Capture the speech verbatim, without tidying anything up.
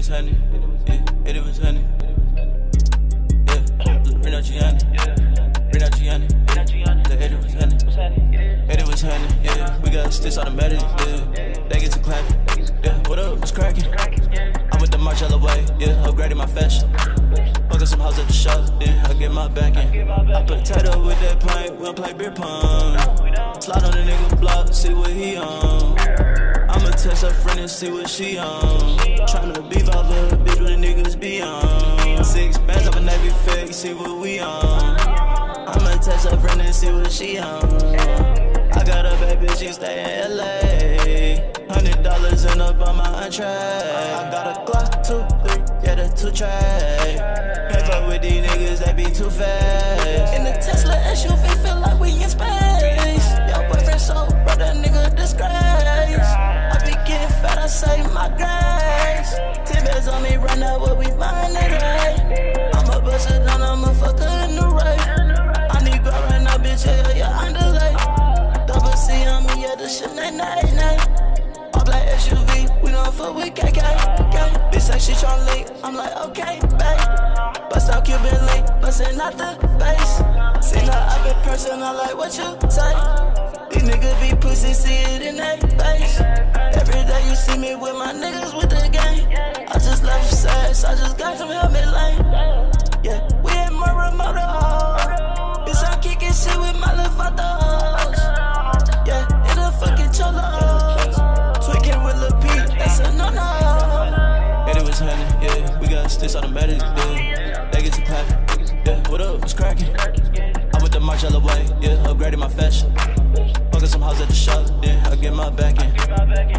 honey, yeah, it was honey. Yeah, Reno Gianni, Reno Gianni, the Eddie was honey, Eddie was honey, yeah. We got sticks automatic, yeah. They get to clapping, yeah. What up, what's cracking? I'm with the Margiela way, yeah. Upgrading my fashion, fucking some hoes at the shop, then I get my backing. I put a title with that pint, we don't play beer pong. Slide on the nigga block, see what he on. I'ma text her friend and see what she on. Tryna beef out little bitch with the niggas be on. Six bands of a Navy fake, see what we on. I'ma text her friend and see what she on. I got a baby, she stay in L A. Hundred dollars and up on my entree. I got a Glock, two, three, yeah, the two tray. Can't fuck with these niggas, they be too fast. In the Tesla S U V, feel like we in space. Your boyfriend so bro, that nigga disgrace. I be getting fat, I say my grace. Ten bands on me right now, what we buying today? I'ma bust it down, I'ma fuck her in the right. I need girl right now, bitch, yeah, yeah, underlay. Double C on me, yeah, the shit, nay, nay, nay. All black S U V, we don't fuck with K K, K. Bitch say she tryna leak, I'm like, okay, babe. Bust out Cuban link, bustin' out the base. Seen her up in person, I like what you say. These niggas be pussy, see it in their face. Every day you see me with my niggas with the gang. I just left sex, I just got some helmet lane. Yeah, we at Muramoto. Bitch, I'm kicking shit with my little photos. Yeah, in the fucking cholos. Tweaking with Lil P, that's a no-no. Eddie was honey, yeah, we got sticks automatic, yeah. They get to clapping, yeah, what up, what's cracking? I'm with the Margiela way, yeah, upgrading my fashion. Fucking some hoes at the shop, then I get my backing.